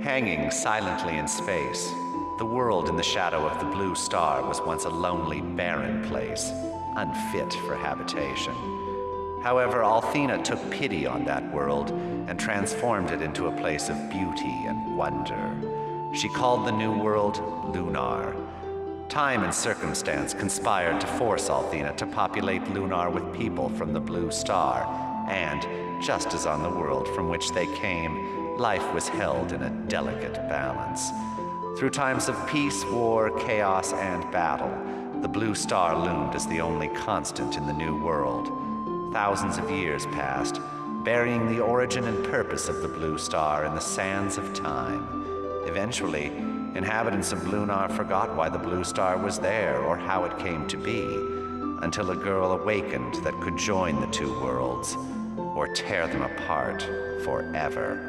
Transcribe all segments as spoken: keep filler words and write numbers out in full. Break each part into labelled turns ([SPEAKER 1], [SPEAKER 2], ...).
[SPEAKER 1] Hanging silently in space, the world in the shadow of the blue star was once a lonely, barren place, unfit for habitation. However, Althena took pity on that world and transformed it into a place of beauty and wonder. She called the new world Lunar. Time and circumstance conspired to force Althena to populate Lunar with people from the blue star, and, just as on the world from which they came, life was held in a delicate balance. Through times of peace, war, chaos, and battle, the blue star loomed as the only constant in the new world. Thousands of years passed, burying the origin and purpose of the blue star in the sands of time. Eventually, inhabitants of Lunar forgot why the blue star was there or how it came to be, until a girl awakened that could join the two worlds, or tear them apart forever.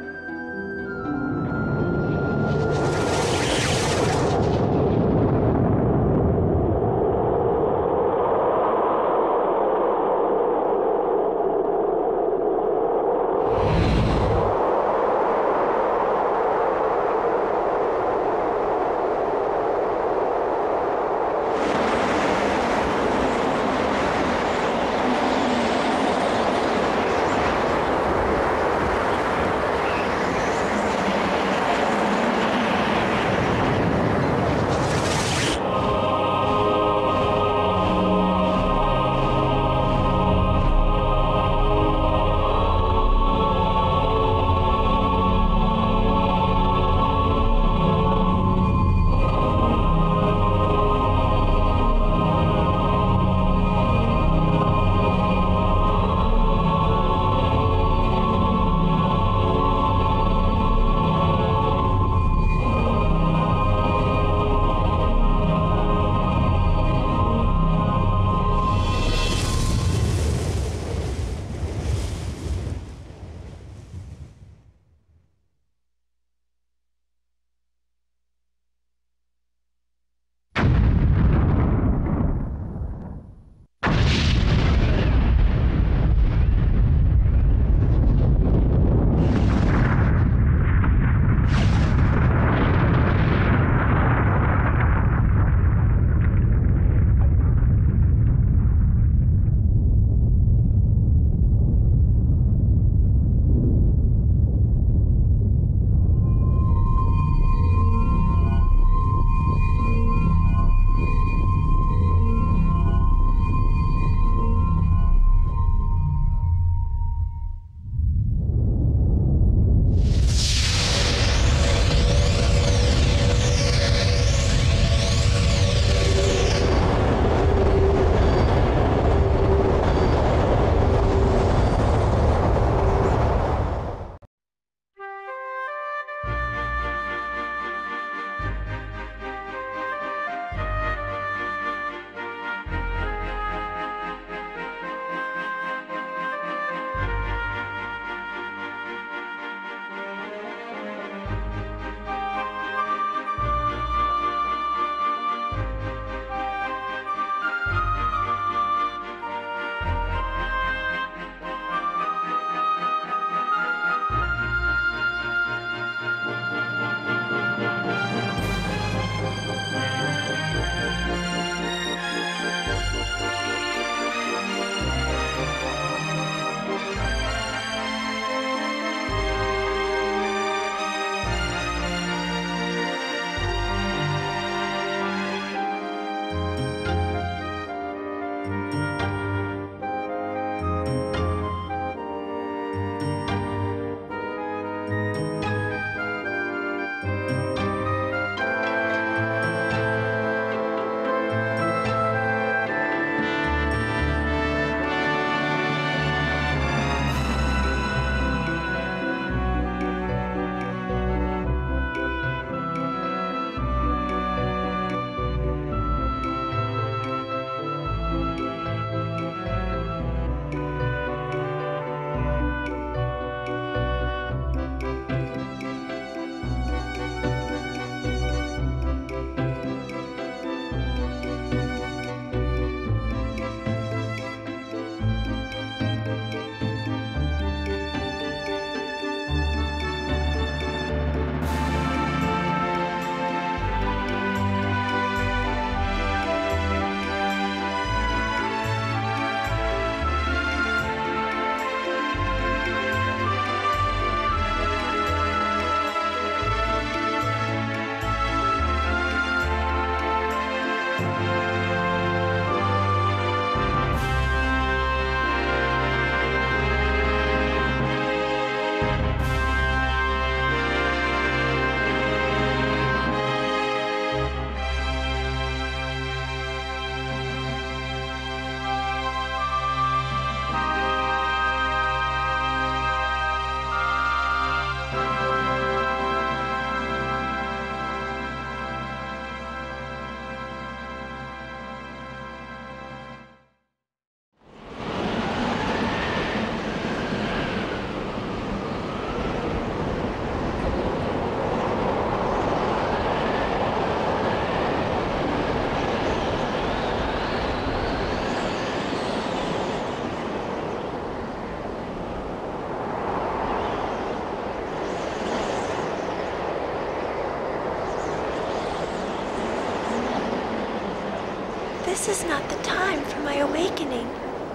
[SPEAKER 2] This is not the time for my awakening.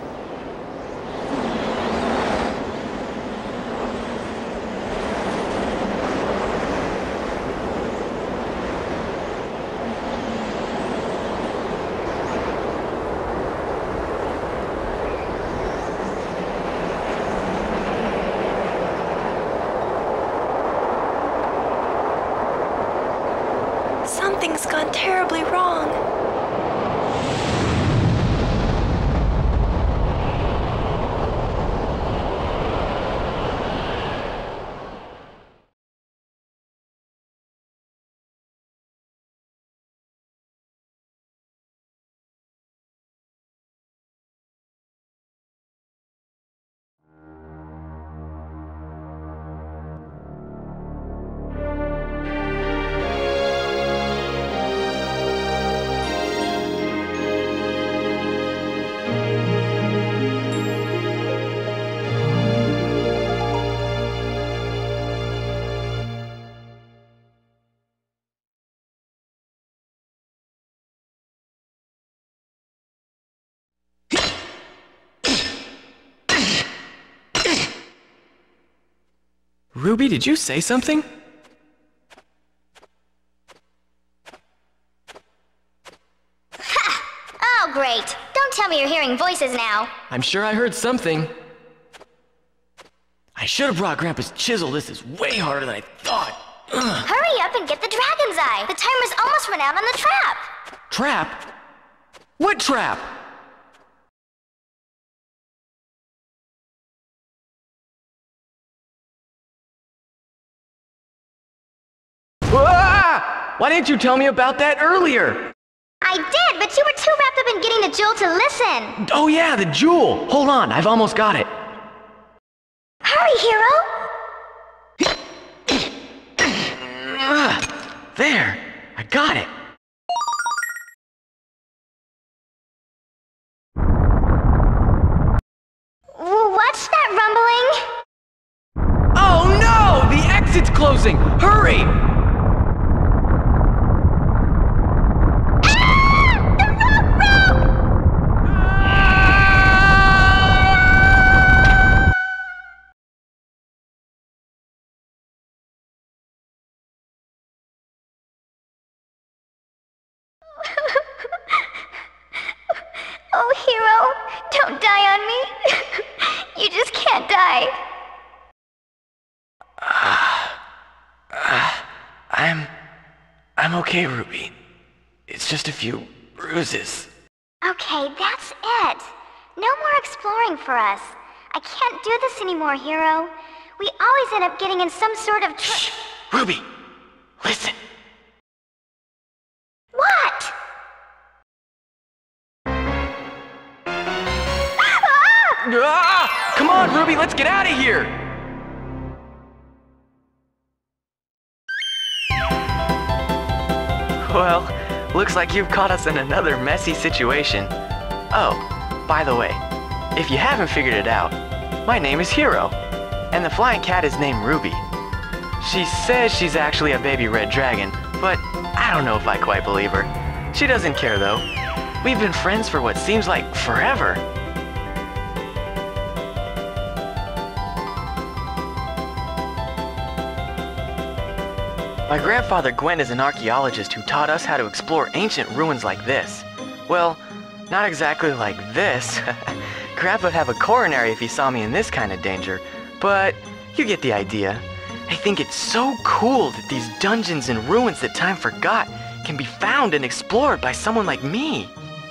[SPEAKER 2] Something's gone terribly wrong.
[SPEAKER 3] Ruby, did you say something?
[SPEAKER 4] Ha! Oh, great. Don't tell me you're hearing voices now.
[SPEAKER 3] I'm sure I heard something. I should have brought Grandpa's chisel. This is way harder than I thought. Ugh.
[SPEAKER 4] Hurry up and get the dragon's eye. The timer's almost run out on the trap.
[SPEAKER 3] Trap? What trap? Ah! Why didn't you tell me about that earlier?
[SPEAKER 4] I did, but you were too wrapped up in getting the jewel to listen.
[SPEAKER 3] Oh yeah, the jewel! Hold on, I've almost got it.
[SPEAKER 4] Hurry, hero!
[SPEAKER 3] Ah, there, I got it.
[SPEAKER 4] What's that rumbling?
[SPEAKER 3] Oh no! The exit's closing! Hurry!
[SPEAKER 4] Oh, hero, don't die on me. You just can't die.
[SPEAKER 3] Uh, uh, I'm... I'm okay, Ruby. It's just a few bruises.
[SPEAKER 4] Okay, that's it. No more exploring for us. I can't do this anymore, hero. We always end up getting in some sort of tr-
[SPEAKER 3] Shh! Ruby! Listen!
[SPEAKER 4] What?
[SPEAKER 3] Ah! Come on, Ruby, let's get out of here! Well, looks like you've caught us in another messy situation. Oh, by the way, if you haven't figured it out, my name is Hero, and the flying cat is named Ruby. She says she's actually a baby red dragon, but I don't know if I quite believe her. She doesn't care though. We've been friends for what seems like forever. My grandfather Gwen is an archaeologist who taught us how to explore ancient ruins like this. Well, not exactly like this. Grandpa'd have a coronary if he saw me in this kind of danger, but you get the idea. I think it's so cool that these dungeons and ruins that time forgot can be found and explored by someone like me.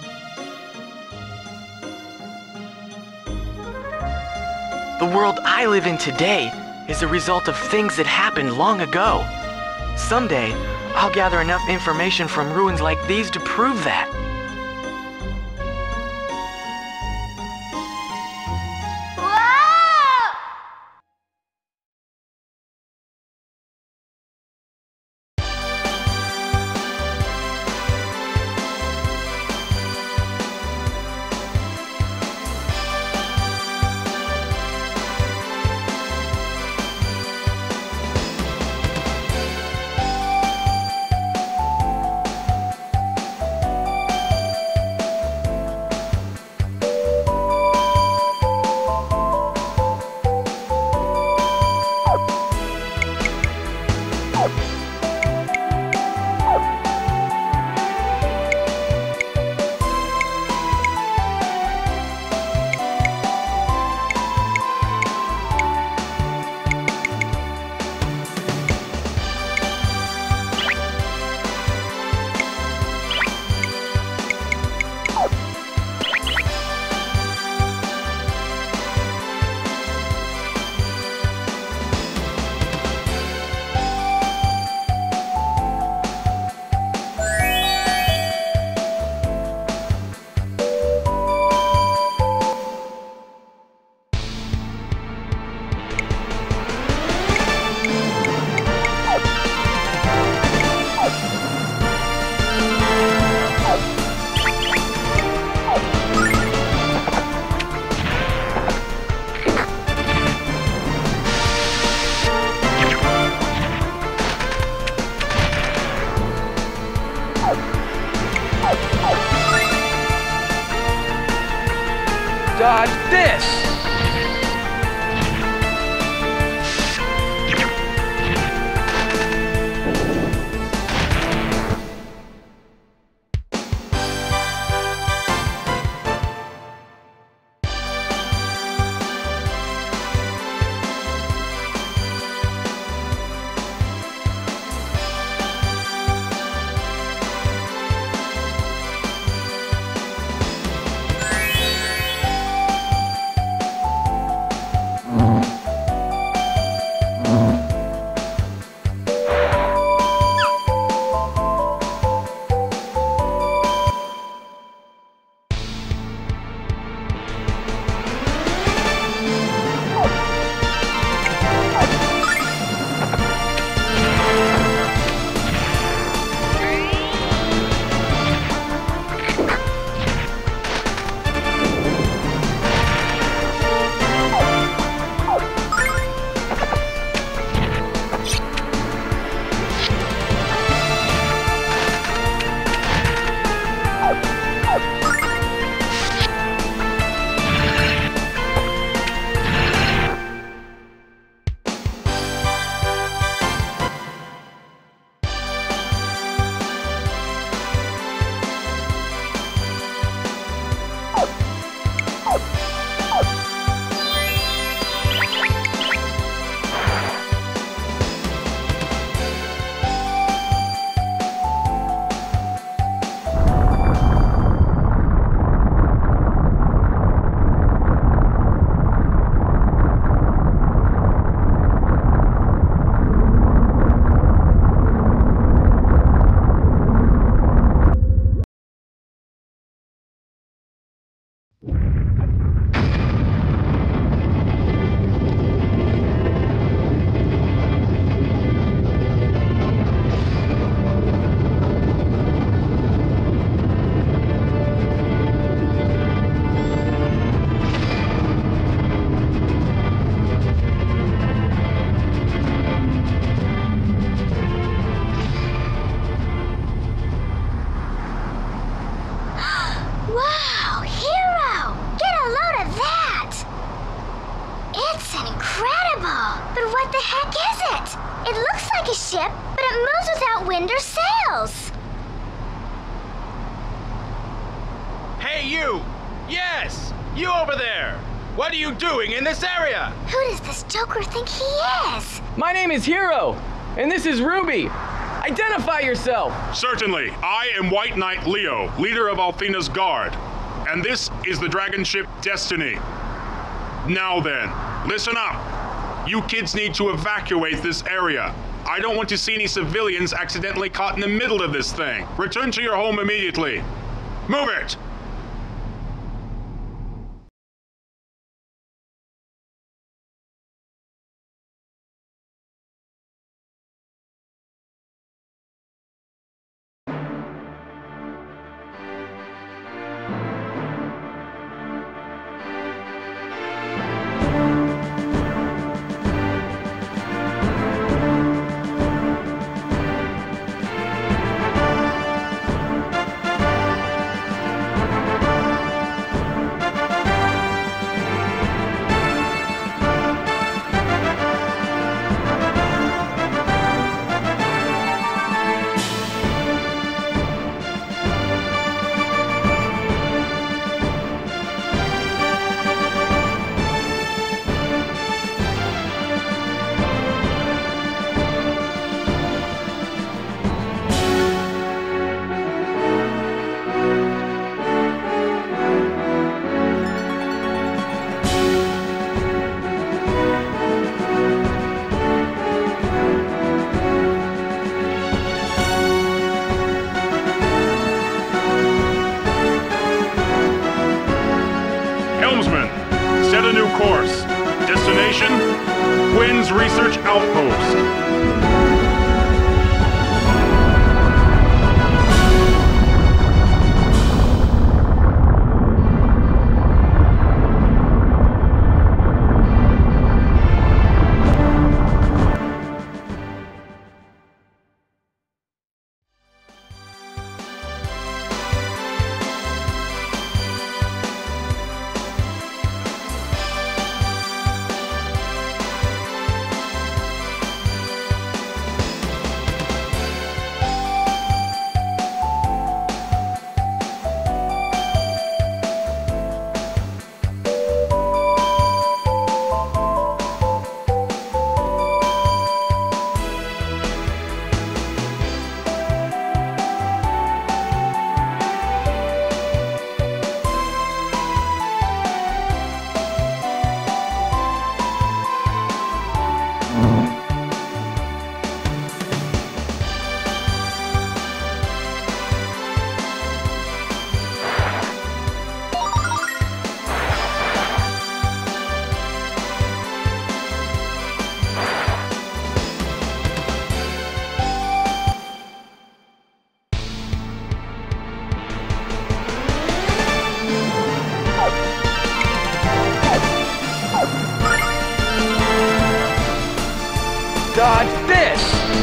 [SPEAKER 3] The world I live in today is the result of things that happened long ago. Someday, I'll gather enough information from ruins like these to prove that.
[SPEAKER 4] Whoa!
[SPEAKER 5] Dodge this!
[SPEAKER 4] ship, but it moves without wind or sails.
[SPEAKER 6] Hey, you! Yes! You over there! What are you doing in this area?
[SPEAKER 4] Who does this Joker think he is?
[SPEAKER 5] My name is Hero, and this is Ruby. Identify yourself!
[SPEAKER 7] Certainly. I am White Knight Leo, leader of Althena's Guard. And this is the dragon ship Destiny. Now then, listen up. You kids need to evacuate this area. I don't want to see any civilians accidentally caught in the middle of this thing. Return to your home immediately. Move it! Set a new course. Destination, Quinn's Research Outpost.
[SPEAKER 5] Dodge this!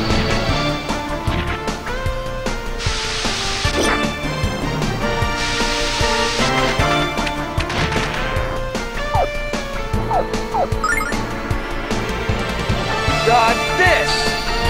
[SPEAKER 5] Dodge this!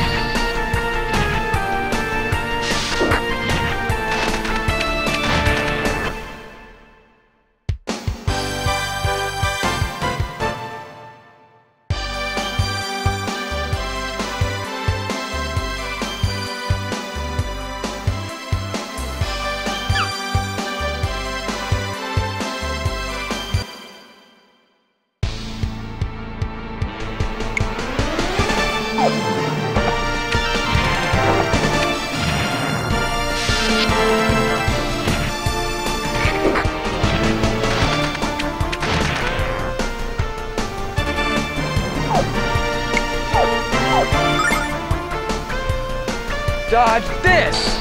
[SPEAKER 5] Dodge this!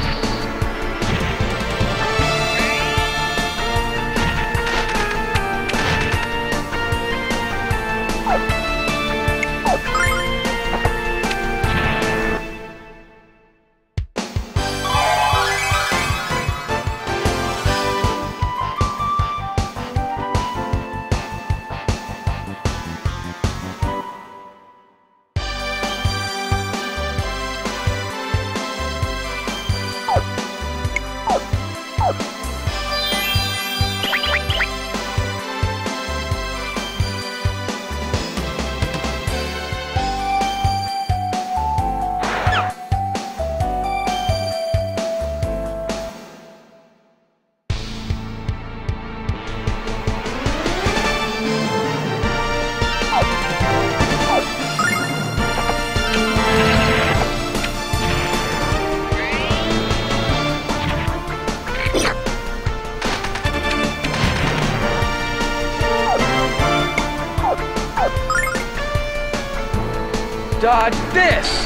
[SPEAKER 5] Dodge this!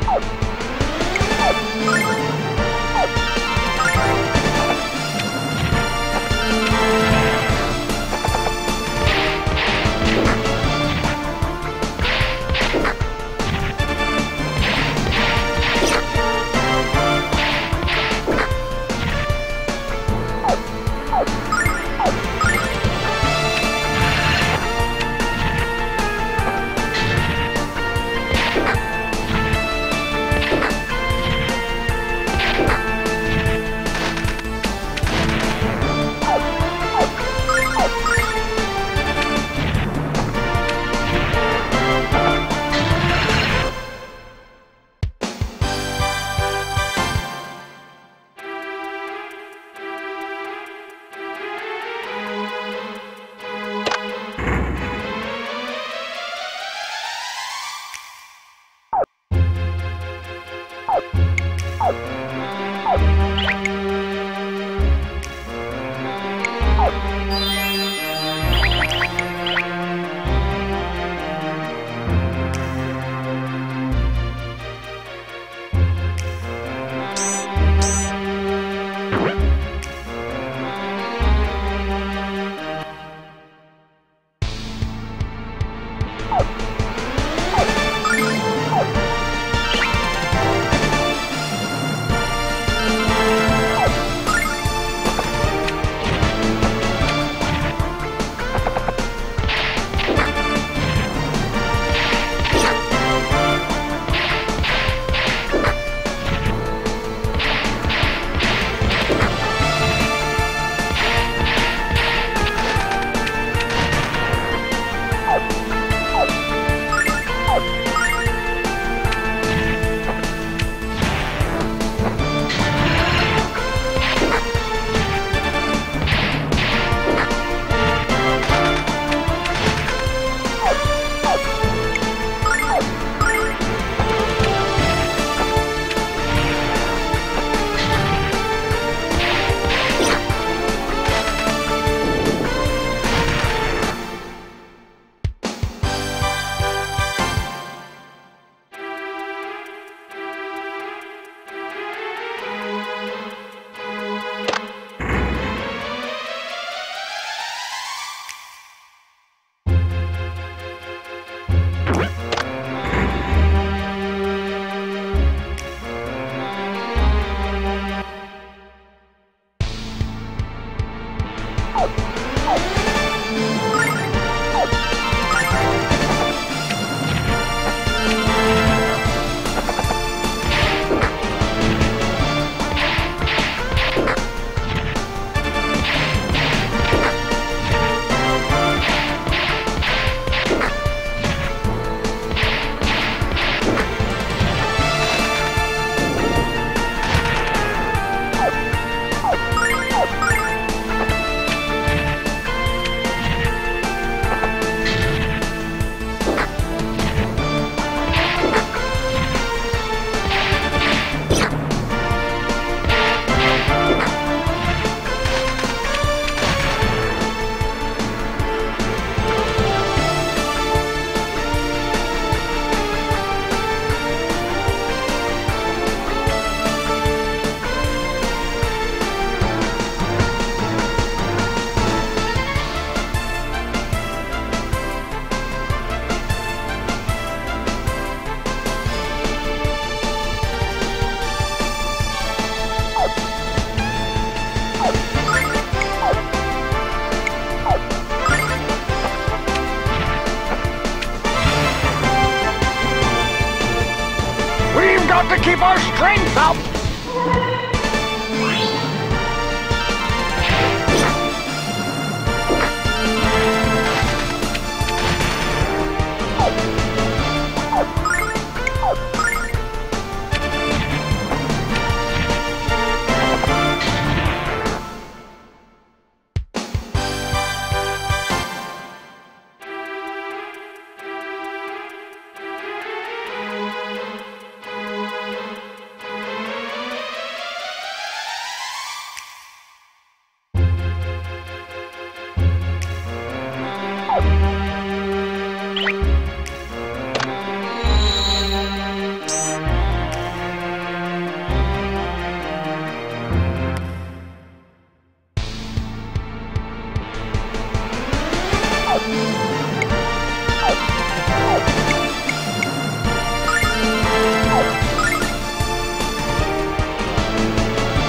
[SPEAKER 8] got to keep our strength up!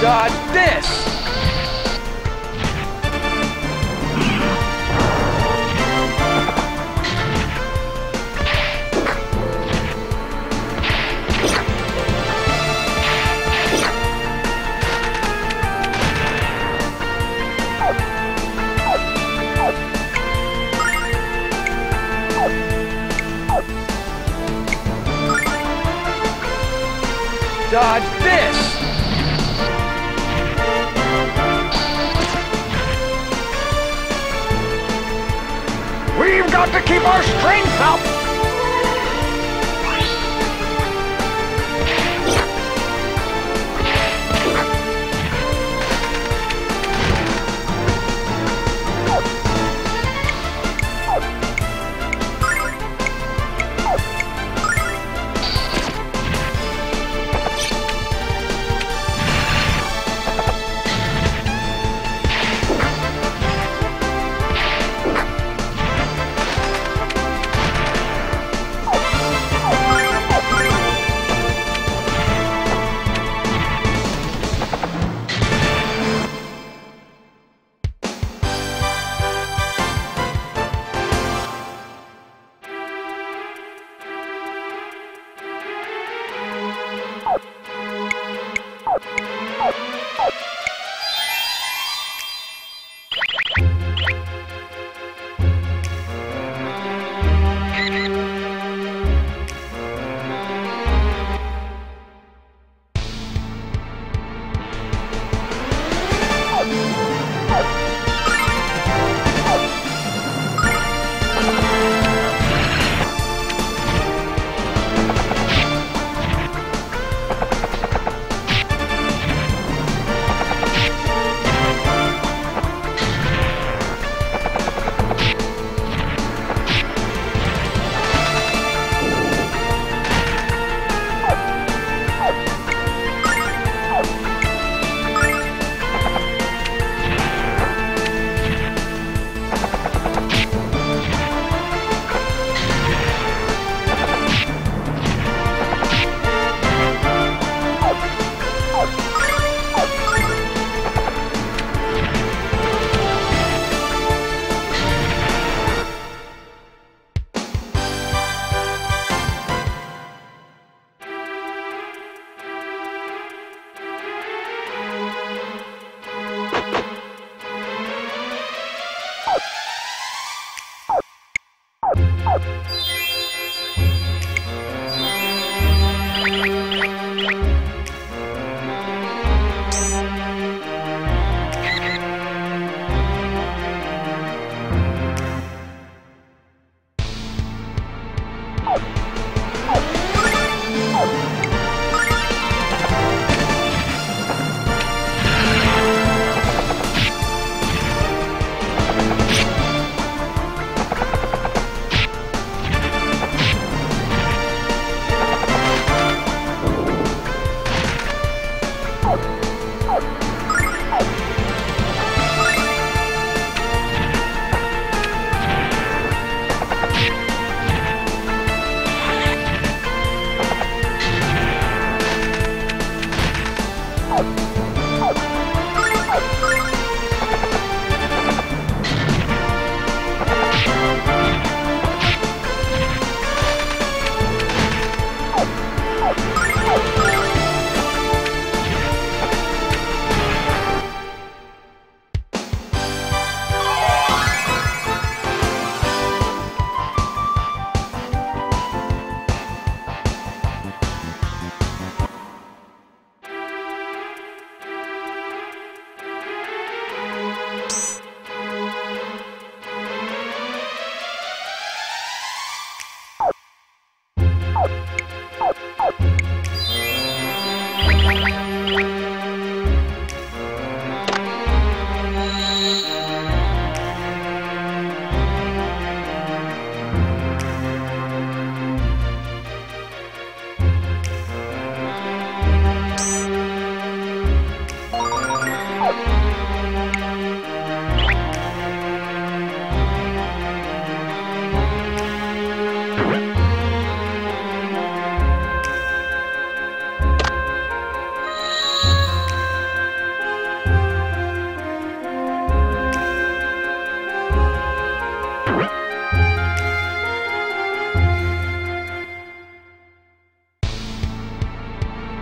[SPEAKER 5] Dodge this! Dodge this!
[SPEAKER 8] We've got to keep our strength up!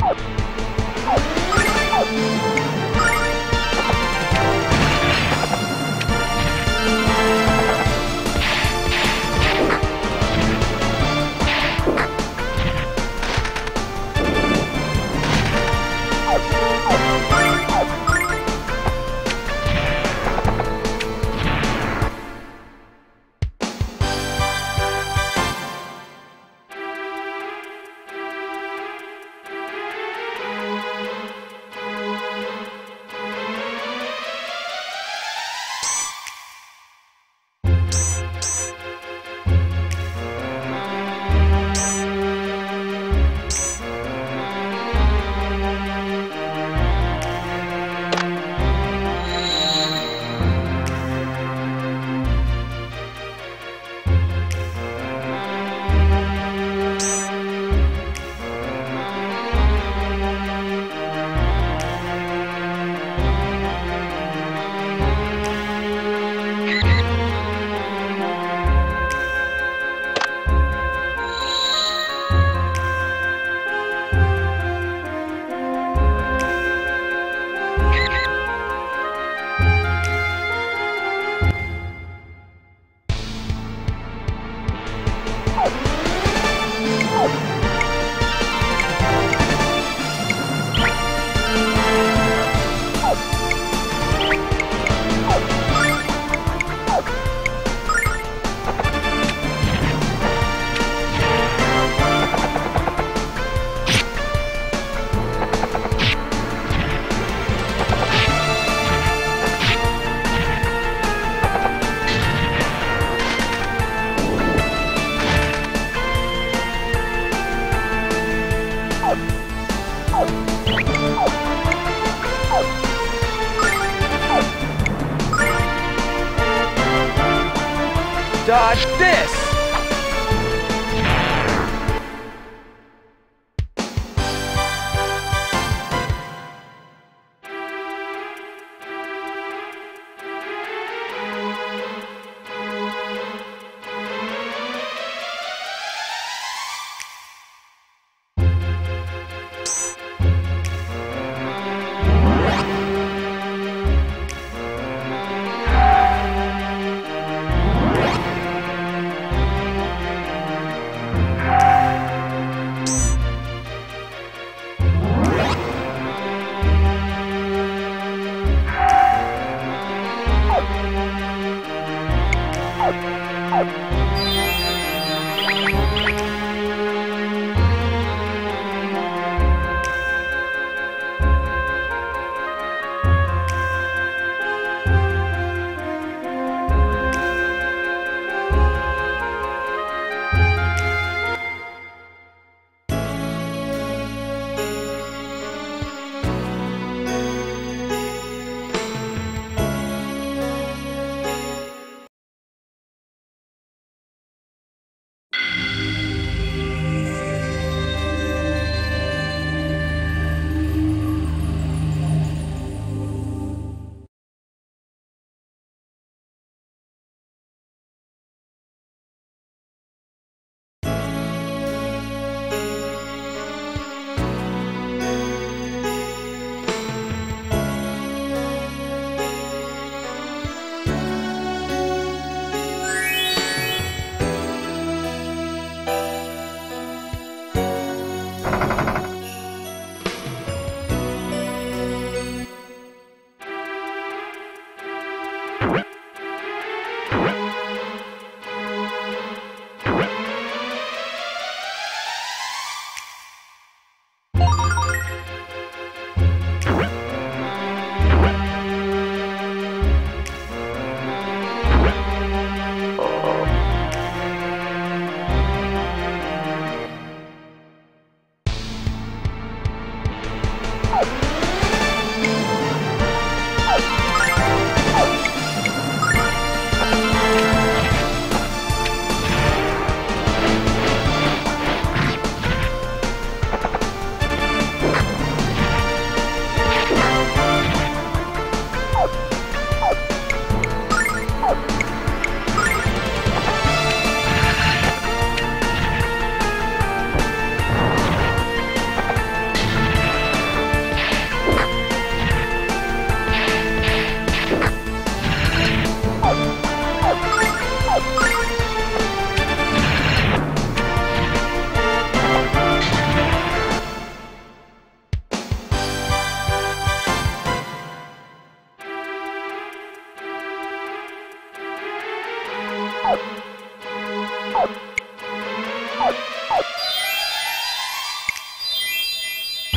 [SPEAKER 5] Dodge this!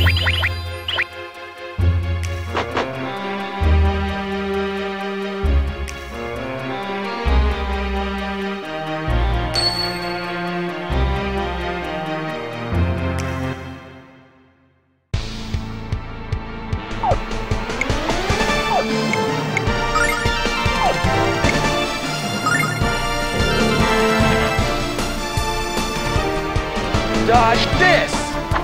[SPEAKER 5] Dodge this!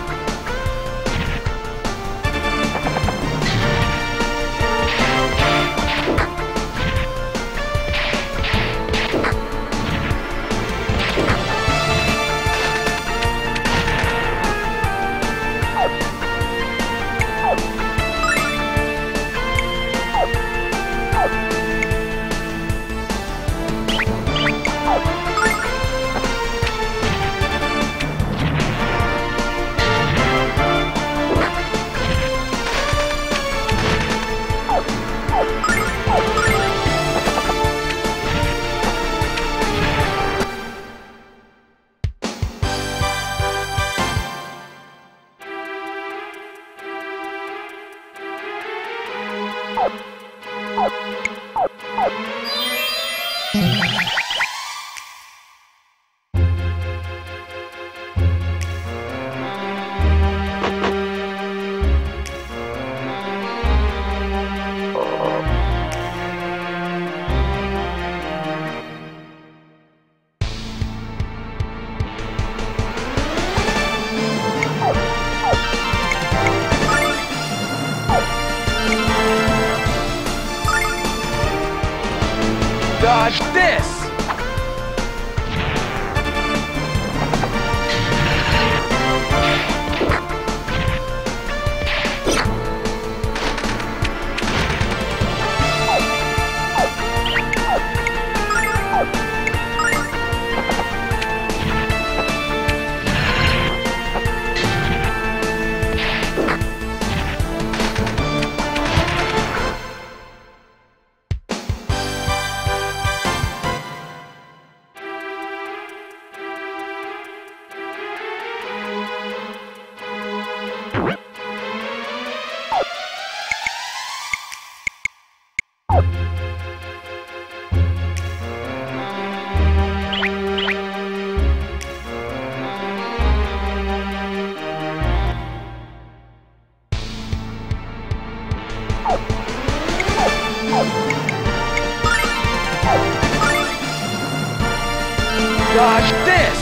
[SPEAKER 5] Dodge this! Dodge this!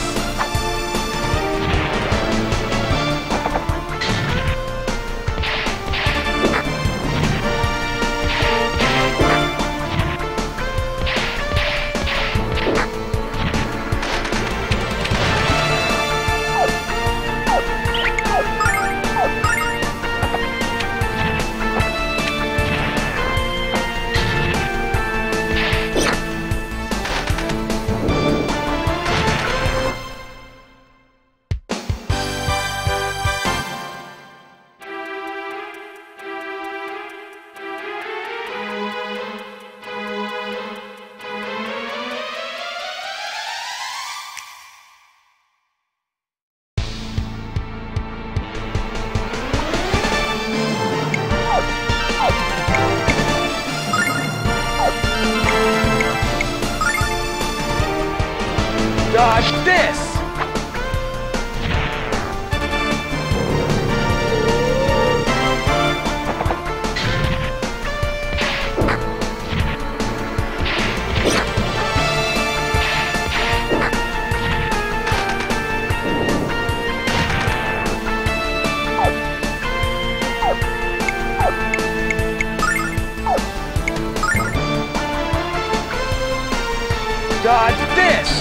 [SPEAKER 5] Dodge this! Dodge this!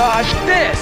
[SPEAKER 5] Dodge this!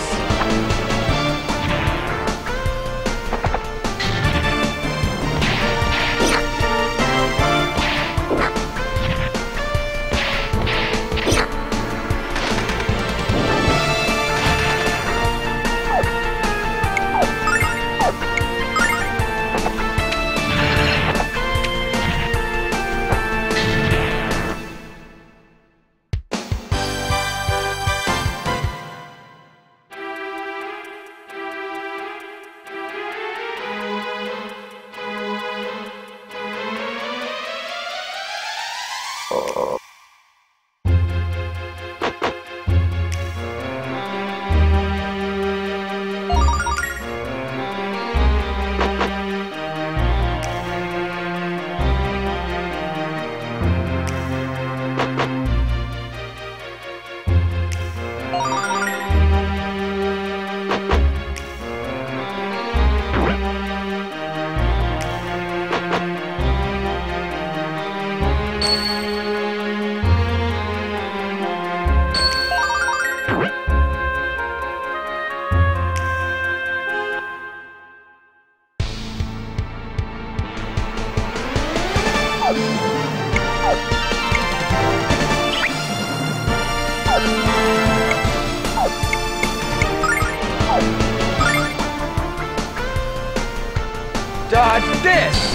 [SPEAKER 5] Dodge this!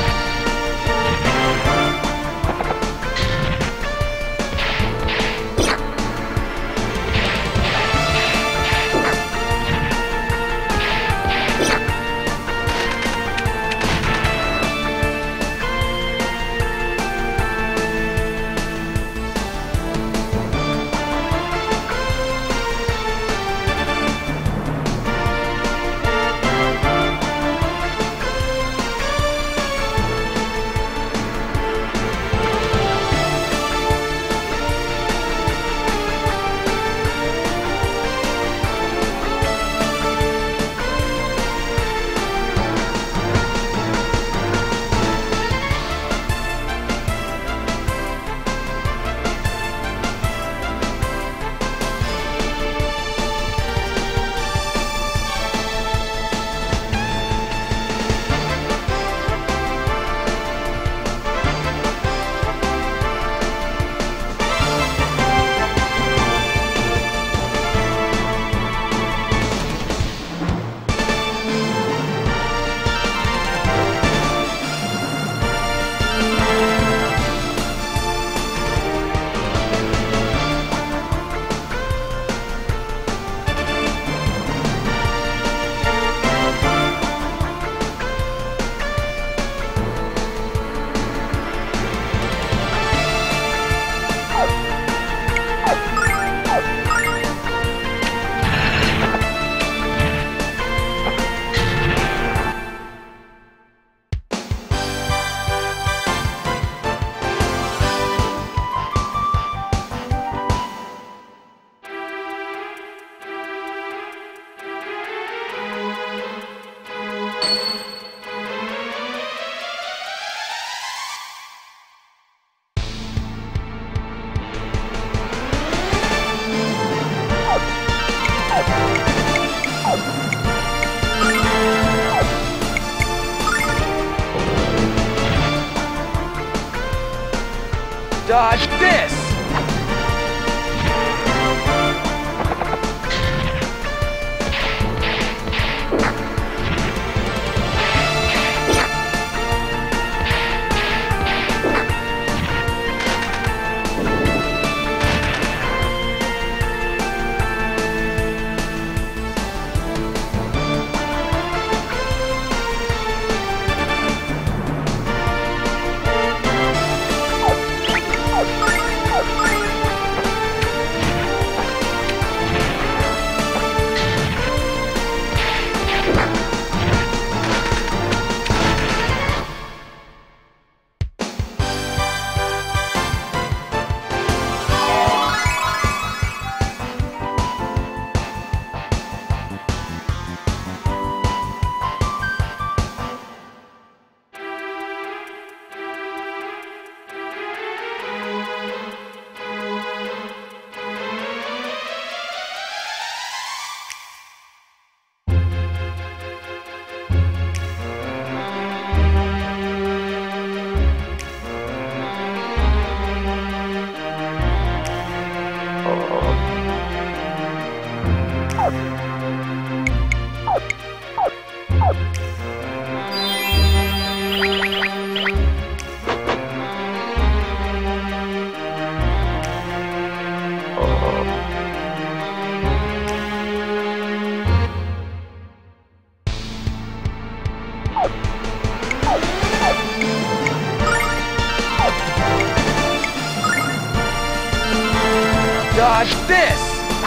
[SPEAKER 5] Dodge this! Dodge this!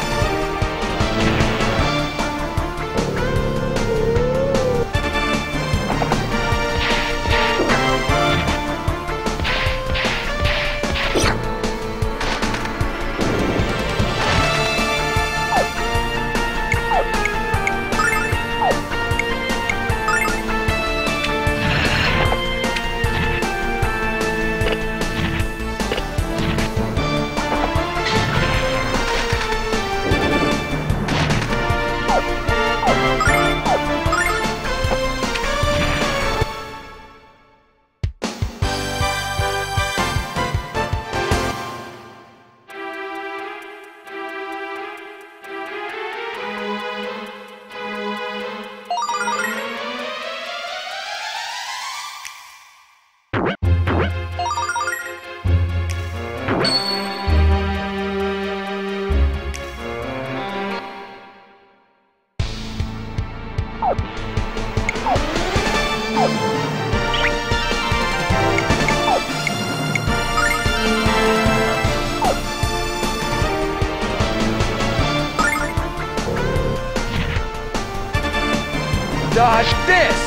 [SPEAKER 5] Dodge this!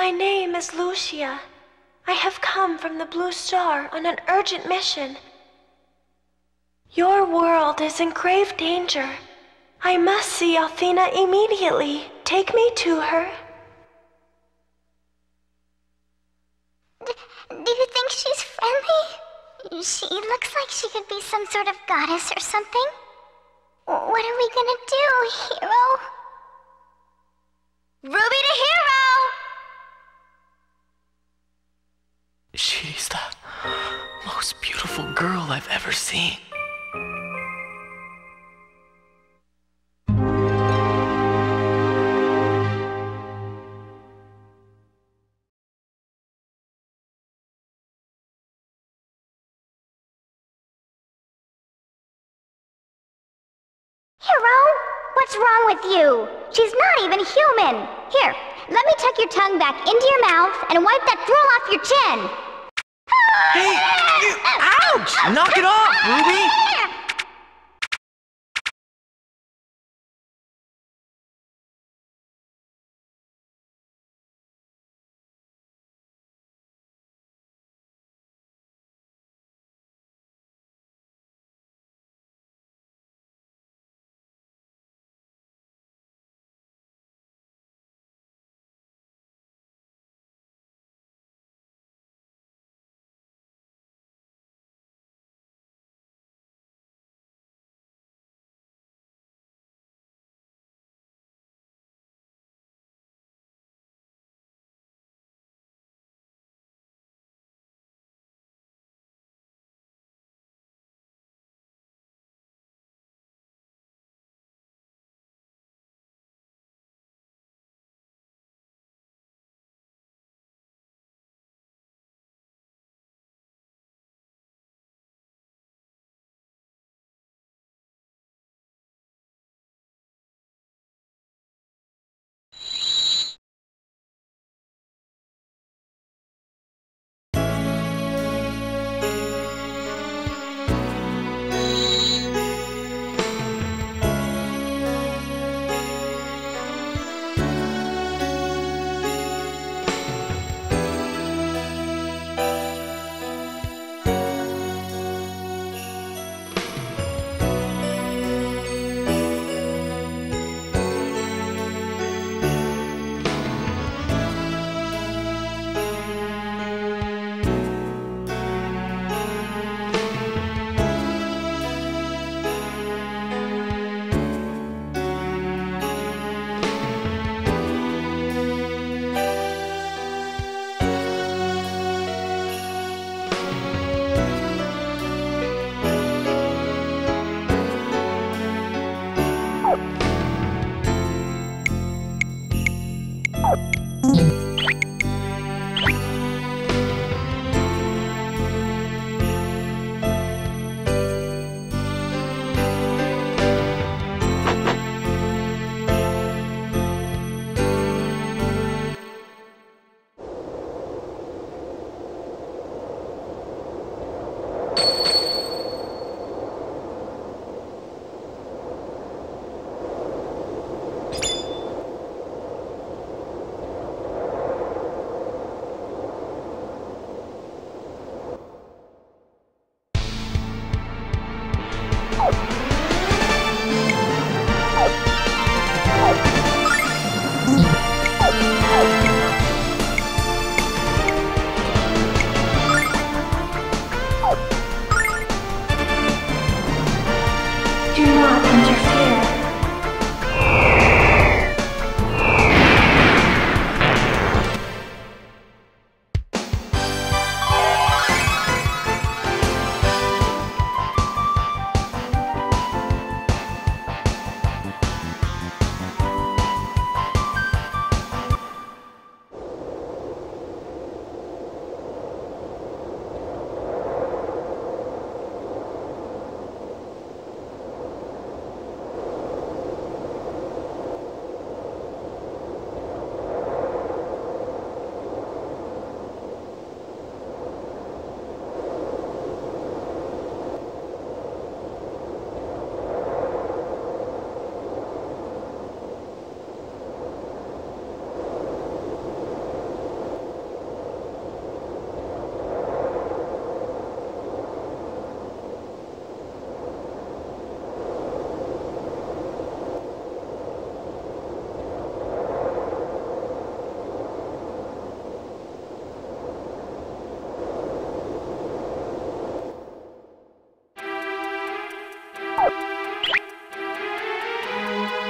[SPEAKER 2] My name is Lucia. I have come from the Blue Star on an urgent mission. Your world is in grave danger. I must see Althena immediately. Take me to her.
[SPEAKER 4] D do you think she's friendly? She looks like she could be some sort of goddess or something. What are we gonna do, Hero? Ruby to Hero!
[SPEAKER 3] She's the most beautiful girl I've ever seen.
[SPEAKER 4] Hero? What's wrong with you? She's not even human. Here, let me tuck your tongue back into your mouth and wipe that drool off your chin.
[SPEAKER 3] Hey! Ouch! Knock it off, Ruby!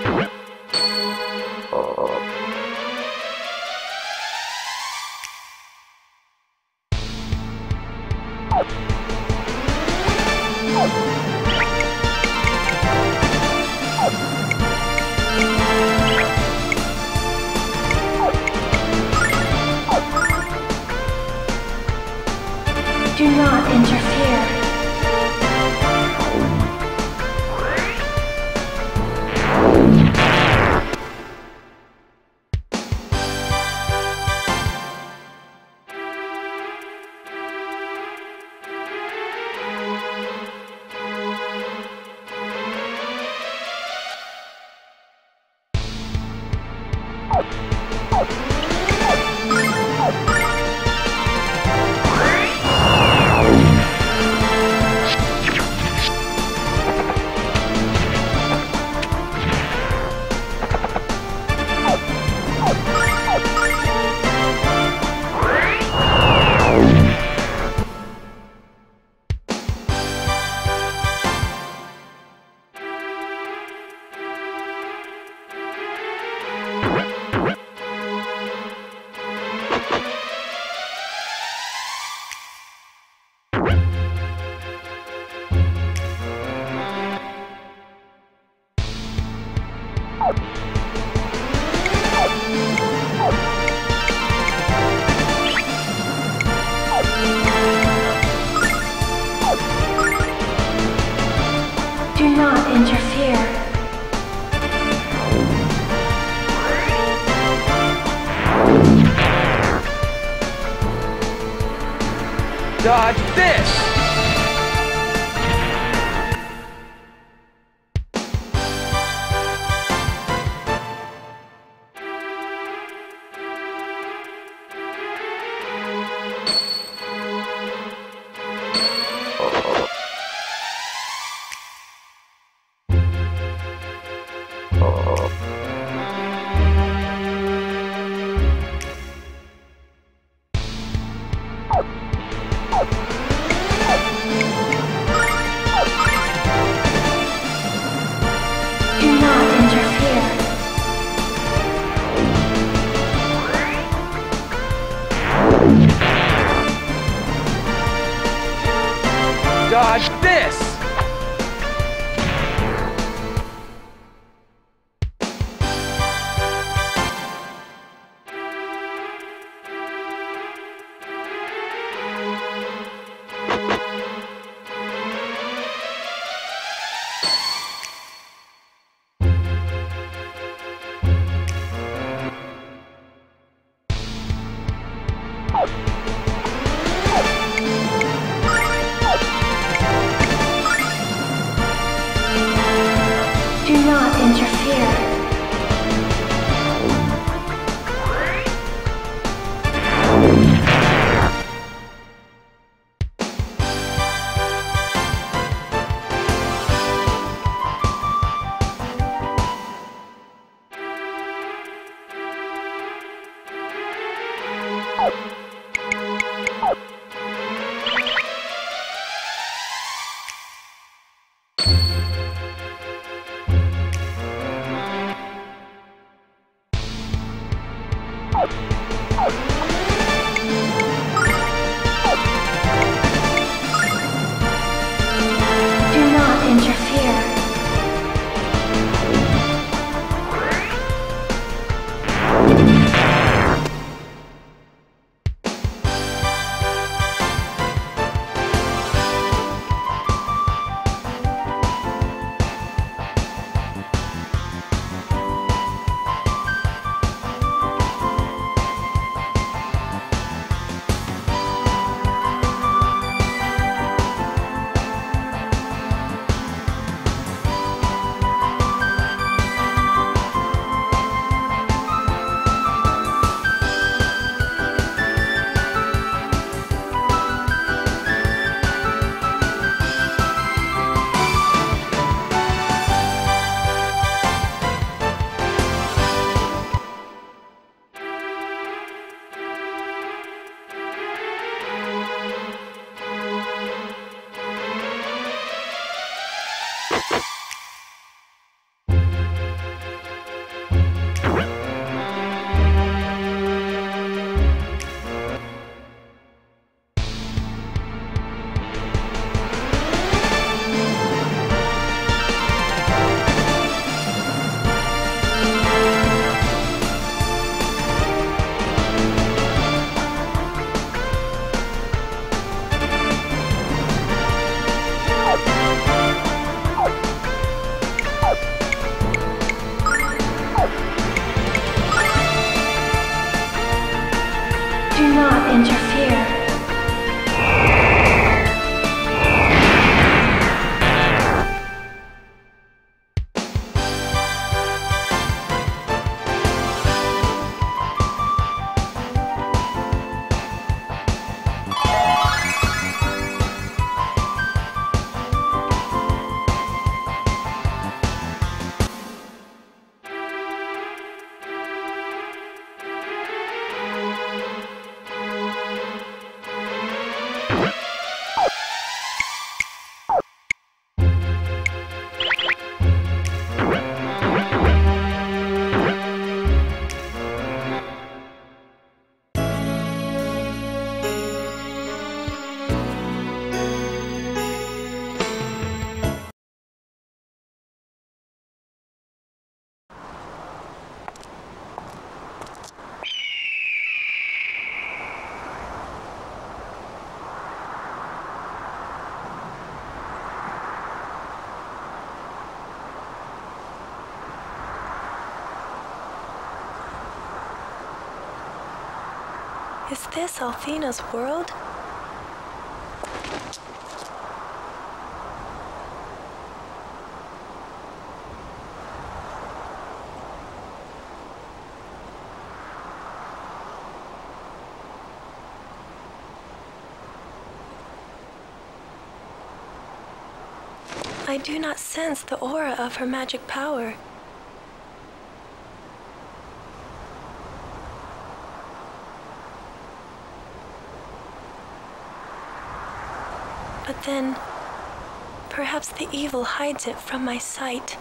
[SPEAKER 2] Do not interfere. Do not interfere.
[SPEAKER 5] Dodge this!
[SPEAKER 2] Do not interfere.
[SPEAKER 5] Dodge this!
[SPEAKER 2] Do not interfere. interfere. Is this Althena's world? I do not sense the aura of her magic power. But then, perhaps the evil hides it from my sight.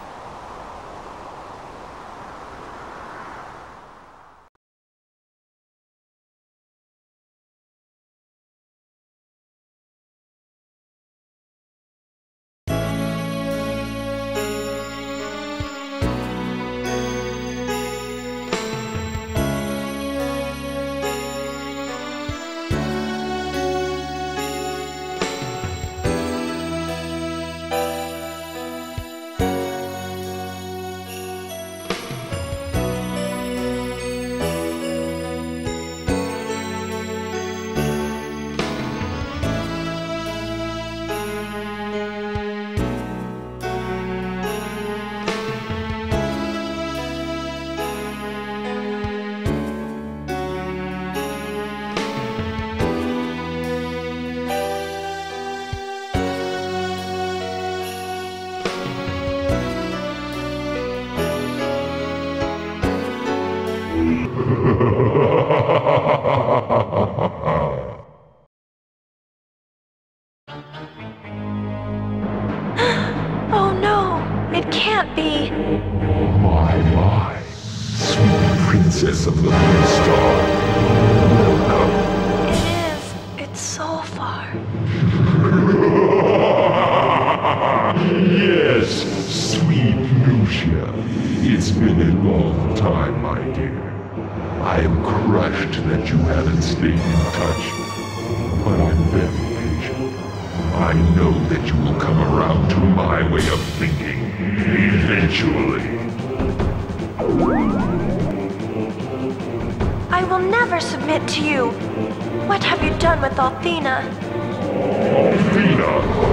[SPEAKER 2] Oh no, it can't be.
[SPEAKER 9] My, my, sweet princess of the Blue Star, welcome.
[SPEAKER 2] It is. It's so far.
[SPEAKER 9] Yes, sweet Lucia. It's been a long time, my dear. I am crushed that you haven't stayed in touch, but I'm very patient. I know that you will come around to my way of thinking, eventually.
[SPEAKER 2] I will never submit to you. What have you done with Althena?
[SPEAKER 9] Althena?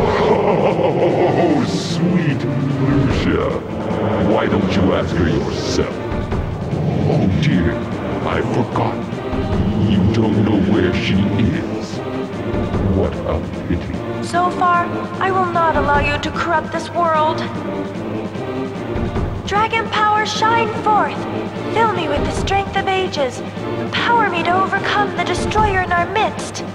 [SPEAKER 9] Oh, sweet Lucia. Why don't you ask her yourself? Oh dear, I forgot. You don't know where she is. What a pity.
[SPEAKER 2] So far, I will not allow you to corrupt this world. Dragon power, shine forth! Fill me with the strength of ages. Empower me to overcome the destroyer in our midst.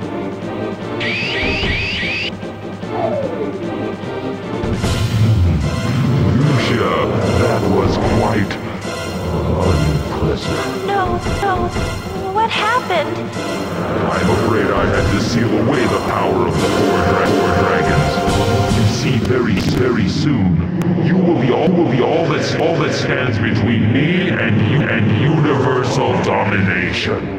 [SPEAKER 9] Lucia, that was quite unpleasant.
[SPEAKER 2] No, no. What happened?
[SPEAKER 9] I'm afraid I had to seal away the power of the four, dra four dragons. You see, very, very soon, you will be all will be all that all that stands between me and you and universal domination.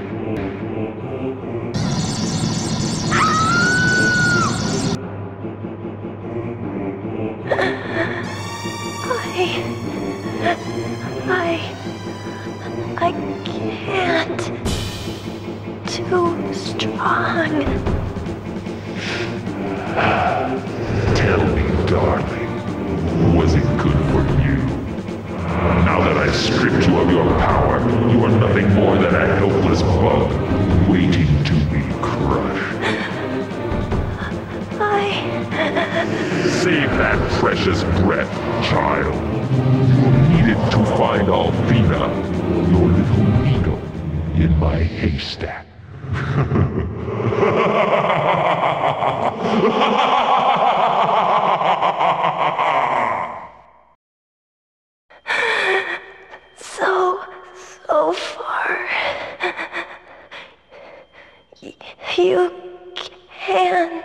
[SPEAKER 2] I... I... I can't... Too strong.
[SPEAKER 9] Tell me, darling, was it good for you? Now that I've stripped you of your power, you are nothing more than a helpless bug, waiting to be crushed.
[SPEAKER 2] I...
[SPEAKER 9] Save that precious breath, child. You need it to find Althena, your little needle, in my haystack.
[SPEAKER 2] So, so far. Y- You can't.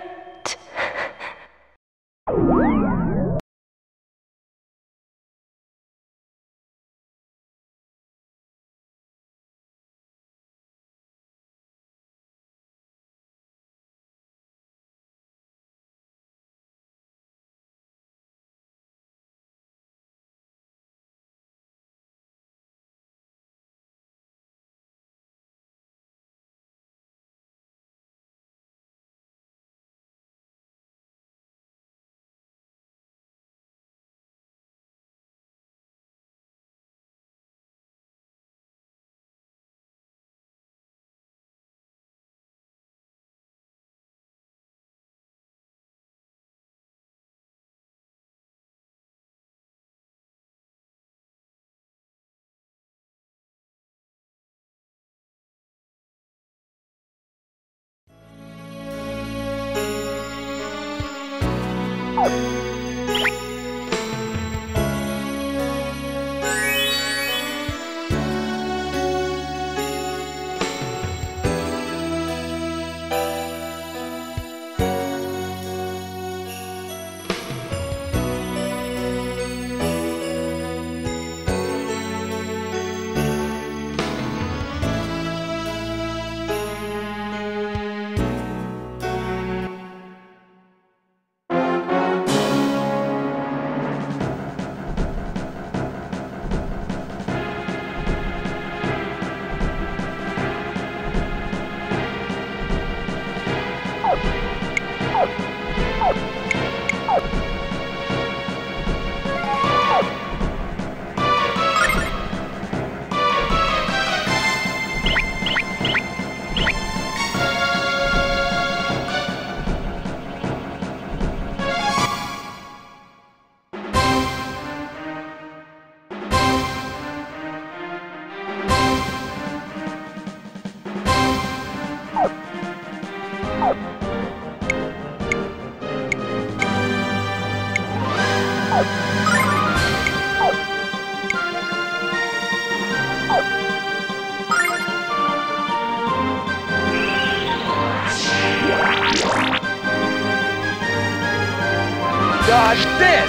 [SPEAKER 5] Dodge this!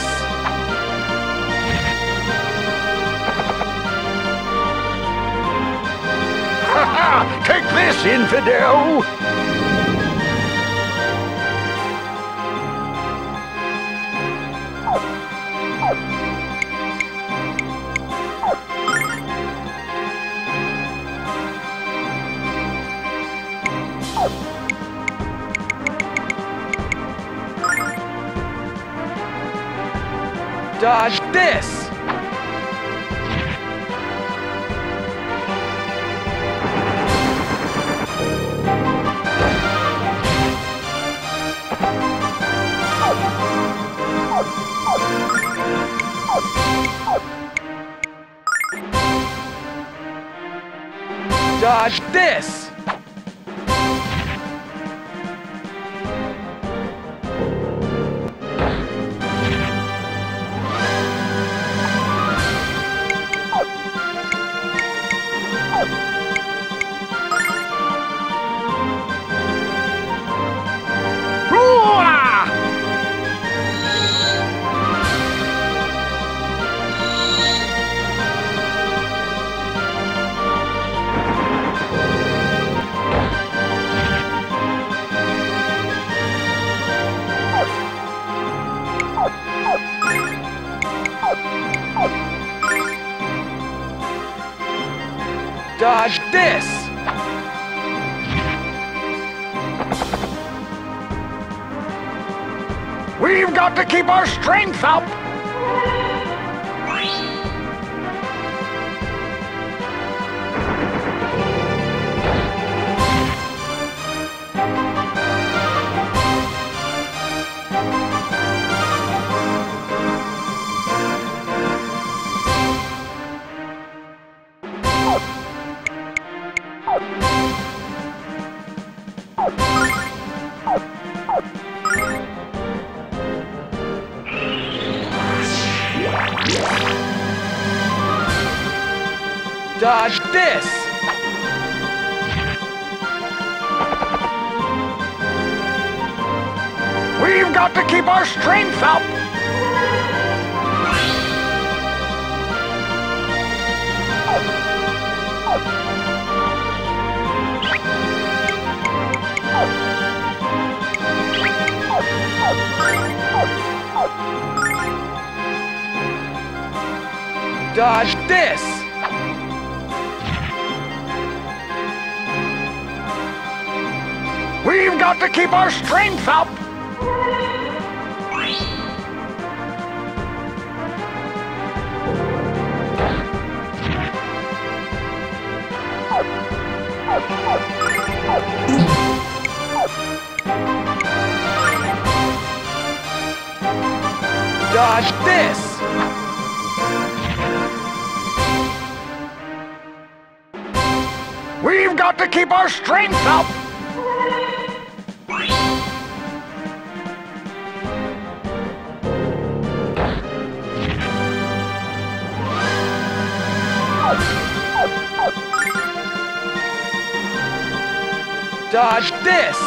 [SPEAKER 8] Ha ha! Take this, infidel!
[SPEAKER 5] Dodge this! Dodge this! Dodge this!
[SPEAKER 8] We've got to keep our strength up!
[SPEAKER 5] Dodge this!
[SPEAKER 8] We've got to keep our strength up!
[SPEAKER 5] Dodge this!
[SPEAKER 8] We've got to keep our strength up!
[SPEAKER 5] Dodge this!
[SPEAKER 8] We've got to keep our strength up!
[SPEAKER 5] Dodge this!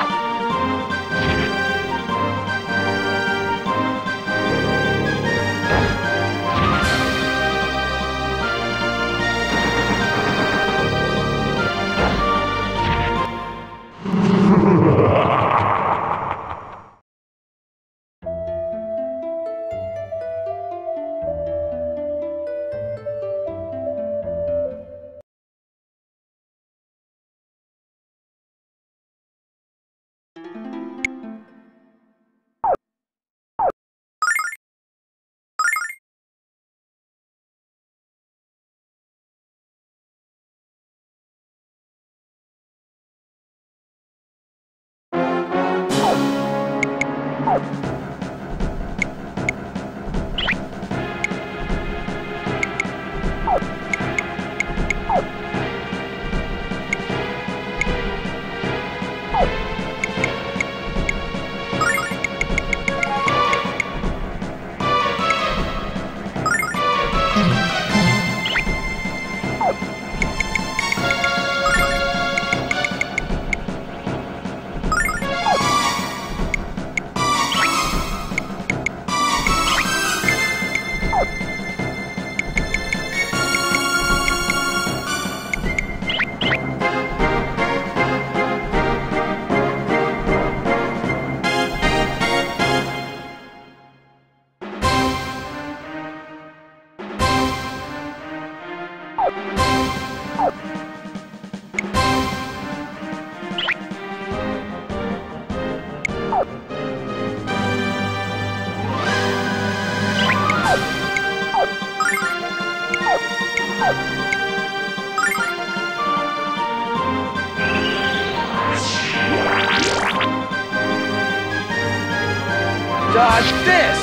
[SPEAKER 5] Dodge this!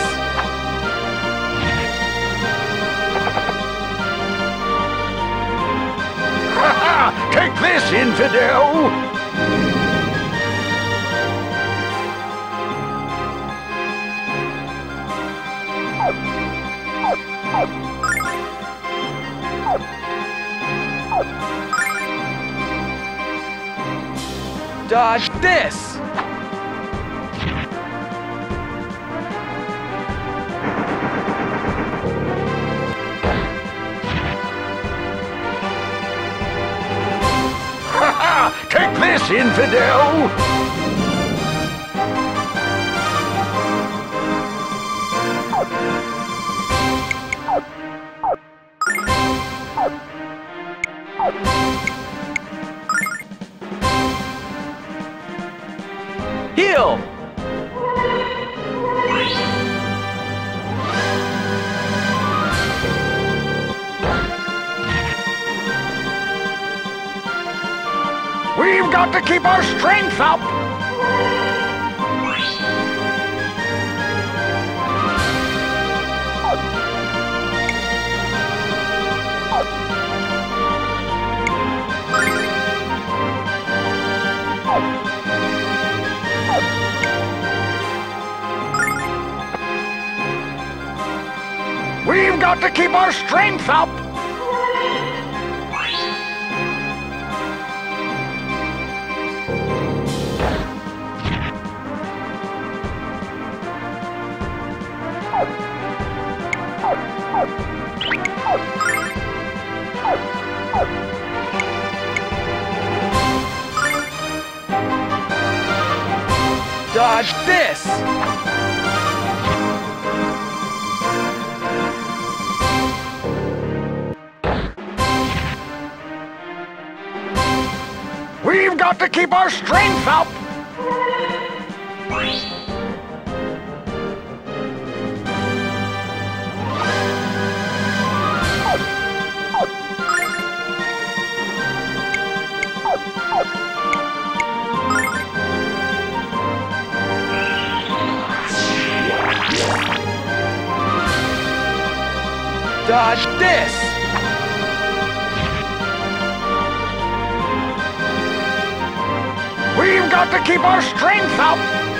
[SPEAKER 8] Ha ha! Take this, infidel!
[SPEAKER 5] Dodge this!
[SPEAKER 8] Ha ha! Take this, infidel!
[SPEAKER 5] Heal!
[SPEAKER 8] We've got to keep our strength up! We've got to keep our strength up!
[SPEAKER 5] Dodge this!
[SPEAKER 8] We've got to keep our strength up!
[SPEAKER 5] Dodge this!
[SPEAKER 8] We've got to keep our strength up!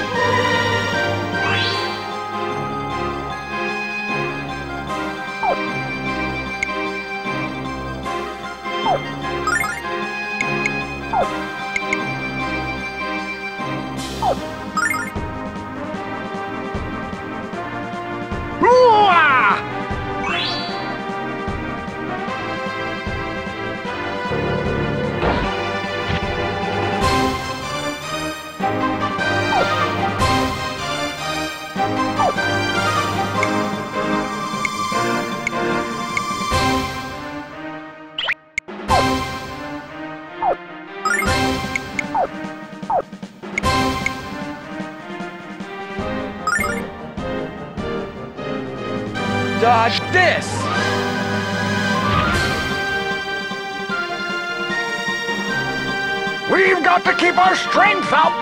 [SPEAKER 8] Hoo-ah!
[SPEAKER 5] Dodge this!
[SPEAKER 8] We've got to keep our strength up!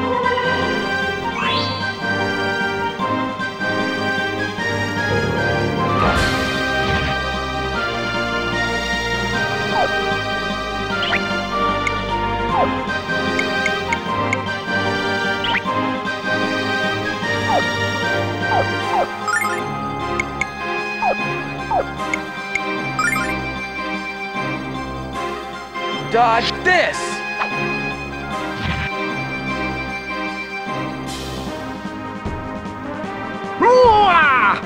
[SPEAKER 5] Dodge this!
[SPEAKER 8] Hoo-ah!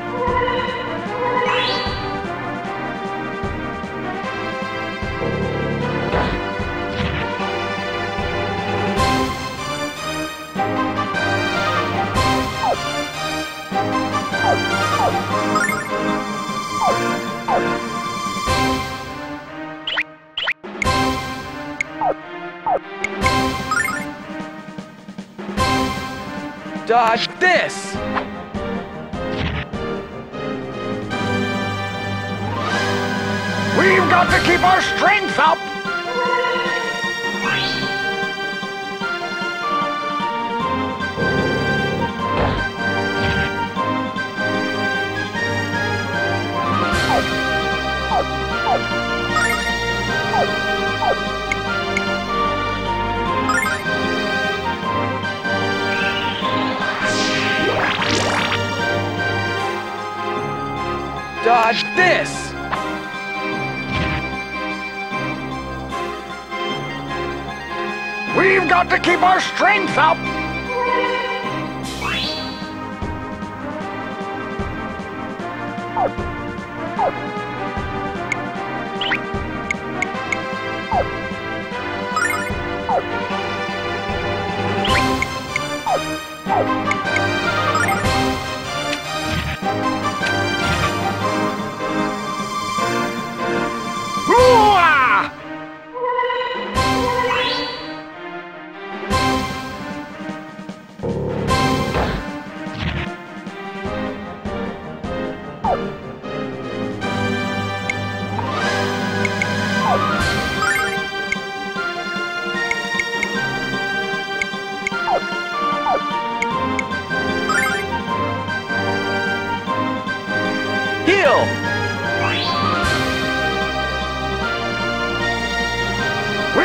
[SPEAKER 5] Dodge this!
[SPEAKER 8] We've got to keep our strength up!
[SPEAKER 5] Dodge this!
[SPEAKER 8] We've got to keep our strength up!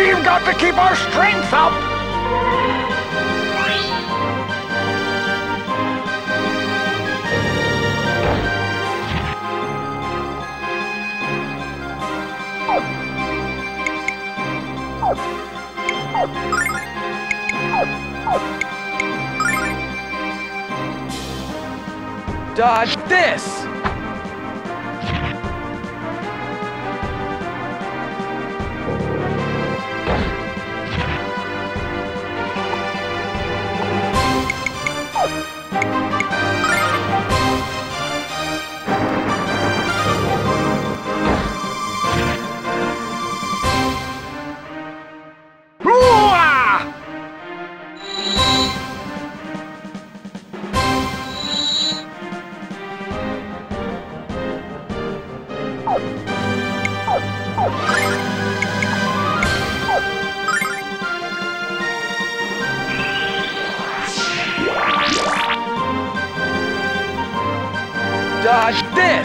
[SPEAKER 8] We've got to keep our strength up!
[SPEAKER 5] Dodge this! Dodge this!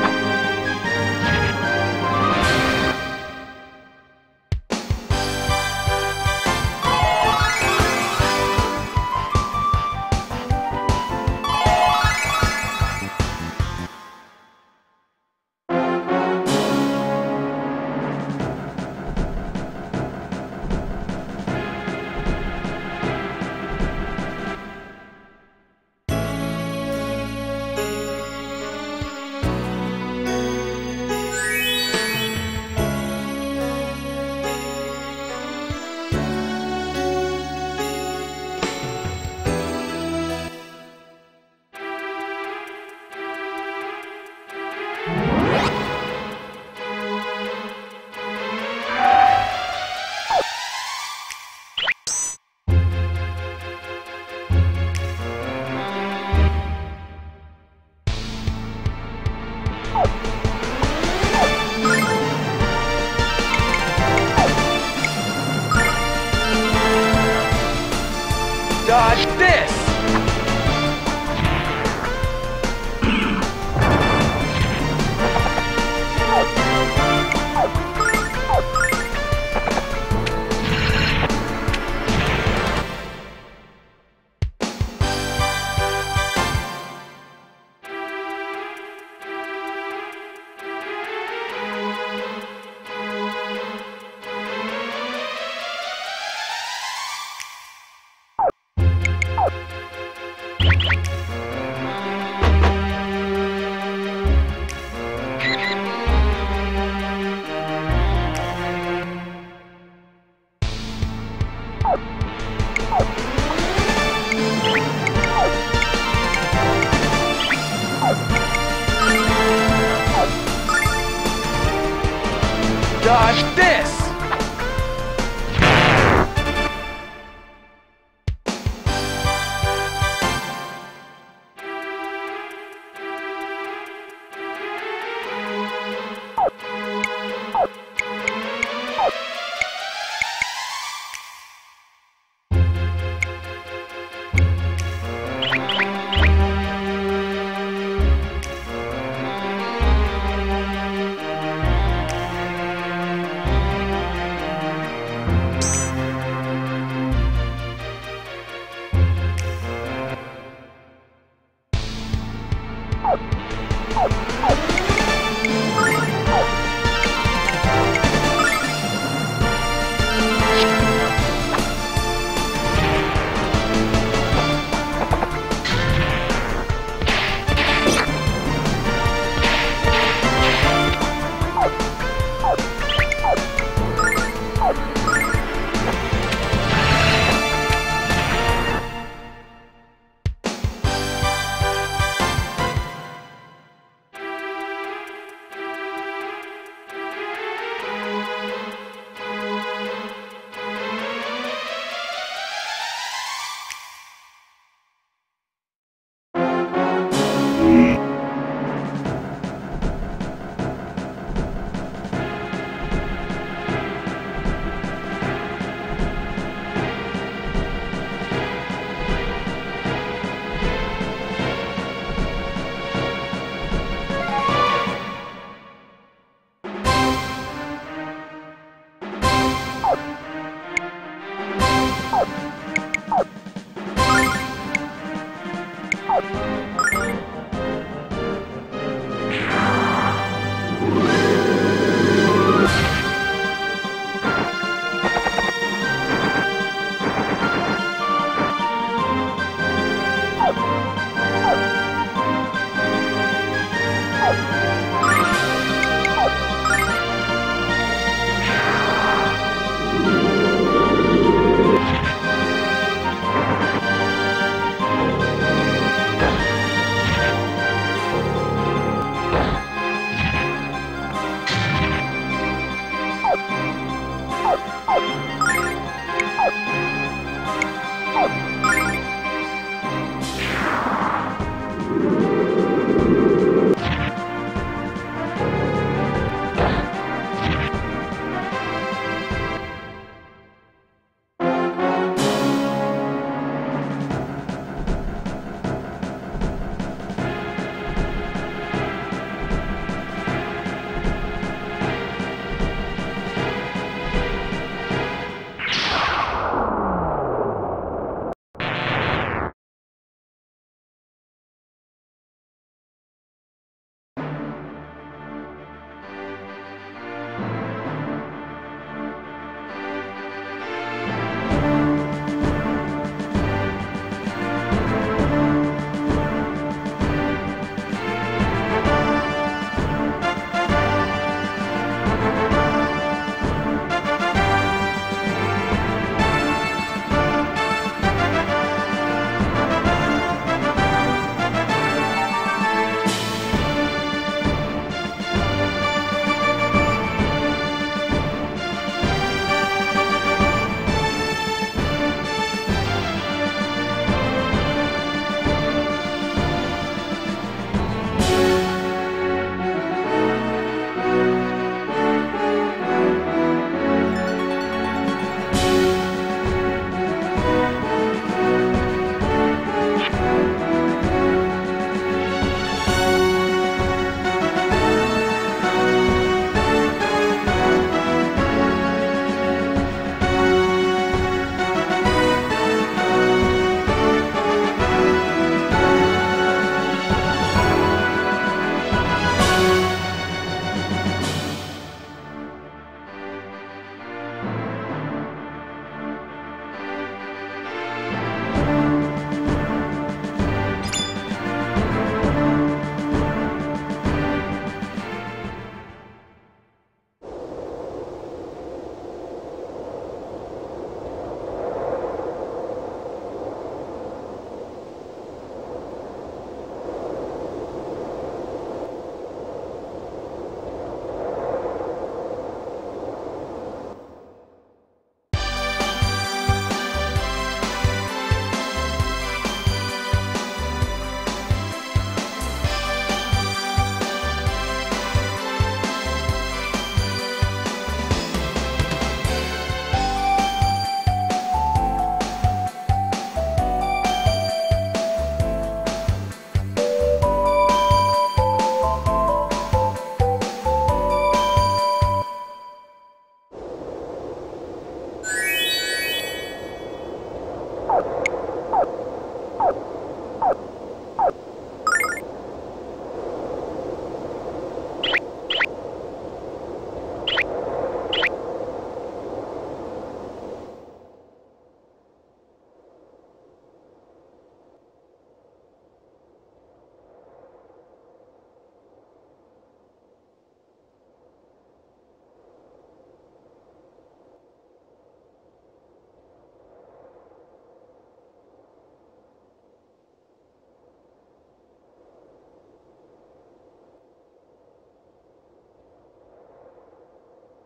[SPEAKER 5] Dodge this! Dodge this!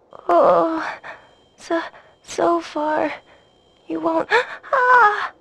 [SPEAKER 2] Oh, so, so far. You won't. Ah!